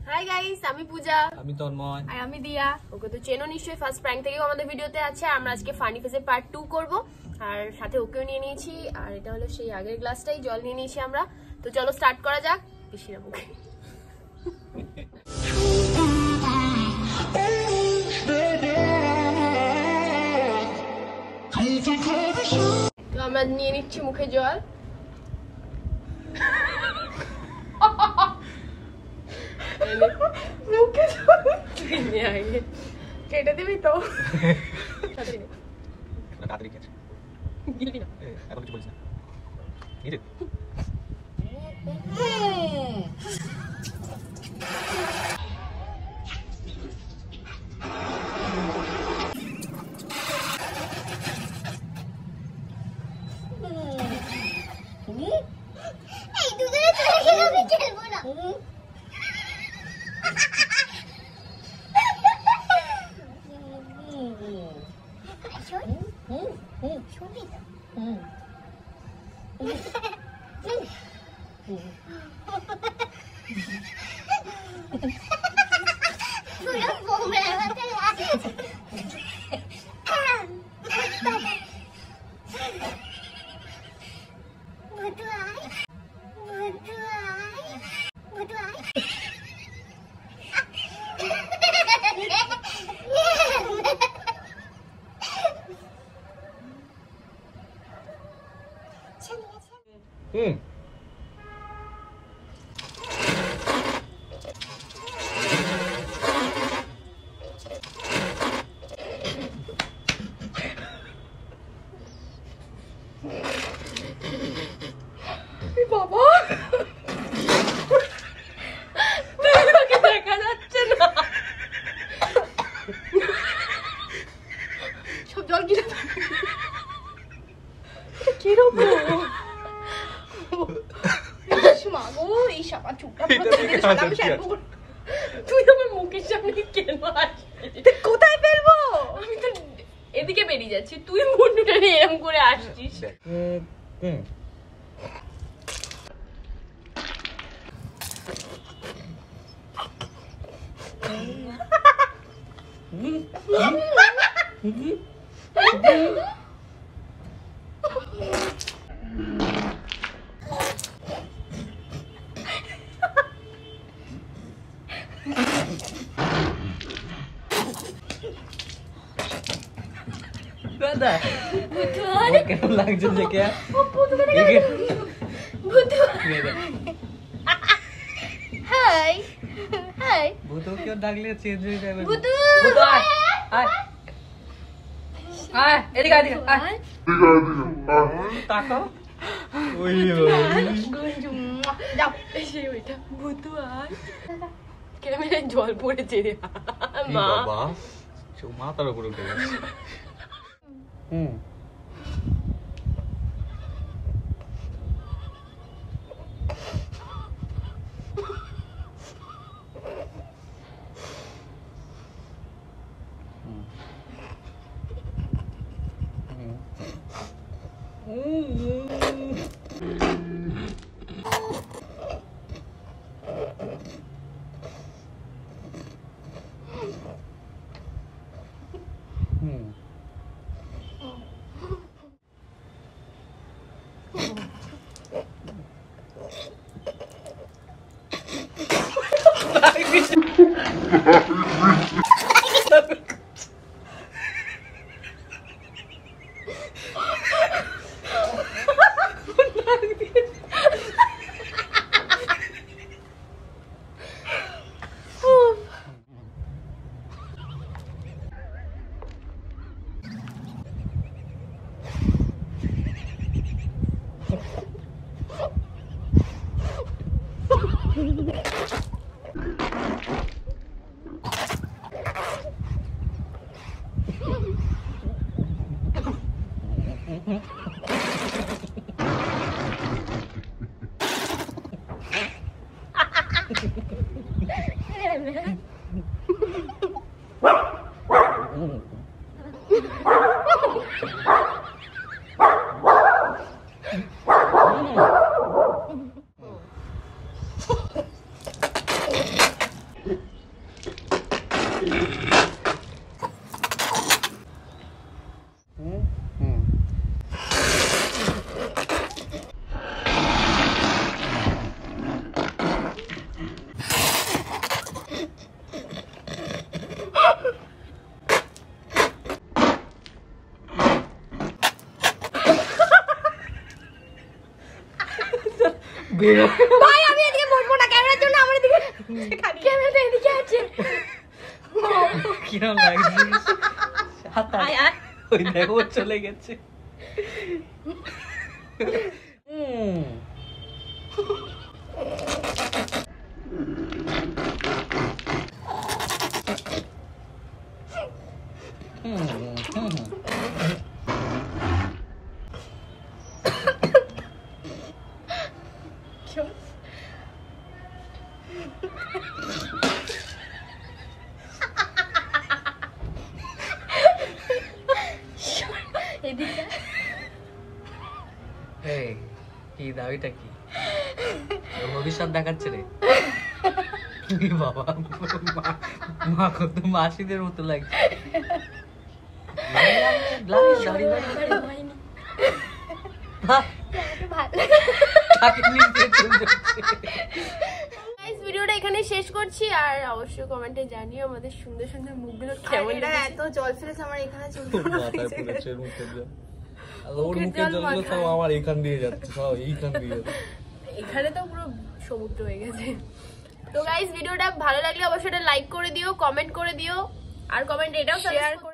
Hi guys, আমি পূজা, আমি তন্ময় আর আমি দিয়া। ওকে তো চেনো নিশ্চয়ই, ফার্স্ট প্র্যাঙ্ক থেকেও আমাদের ভিডিওতে আছে। আমরা আজকে ফানি ফেসের পার্ট 2 করব, আর সাথে ওকেও নিয়ে নিয়েছি। আর এটা হলো সেই আগের গ্লাসটাই জল নিয়ে নিয়েছি আমরা। তো চলো স্টার্ট করা যাক। বেশি না মুখে। তো আমরা নিয়ে নিচ্ছি মুখে জল। মুখে আগে কেটে দিবি তো। তাড়াতাড়ি খেয়েছে গিলবি না, এখন কিছু বলিস না। নিজে বাবা দেখা যাচ্ছে না, সব জল কিরকম এই সাবা চুপটা তুই আমার মুখের সামনে কেন আসছিস? কোথায় ফেলবো? আমি তো এদিকে বেরিয়ে যাচ্ছি, তুই মুন্ডুটা নিয়ে এরকম করে আসছিস। কেমন লাগছে দেখে? হাই হাই ভূত কেউ ডাকলে চেঞ্জ হয়ে যাবে। ভূত আয় আয় আয়, এদিকে আয়, আয় তাকাও। ওই যাও সেই ওইটা ভূত আয়। ক্যামেরায় জল পড়েছে রে মা। বাবা সে মাথার উপরে উঠে গেছে। ভাই আমি এদিকে বসবো না, ক্যামেরার জন্য আমার দিকে ক্যামেরাটা এদিকে আছে। কিরম লাগছে? ওই দেখো চলে গেছে। কি দাবিটা কি? ভবিষ্যৎ দেখাচ্ছে রে বাবা। মা কত মাসিদের মতো লাগছে। ভিডিওটা এখানে শেষ করছি, আর অবশ্যই কমেন্টে জানিও আমাদের সুন্দর সুন্দর মুখগুলো কেমন লাগে। এত জল ফেলেছে আমার এখানে, ওর মুখের জলগুলো সব আমার এইখান দিয়ে যাচ্ছে, সব এইখান দিয়ে যাচ্ছে। এখানে তো পুরো সমুদ্র হয়ে গেছে। তো গাইস ভিডিওটা ভালো লাগলে অবশ্যই এটা লাইক করে দিও, কমেন্ট করে দিও, আর কমেন্ট এটাও শেয়ার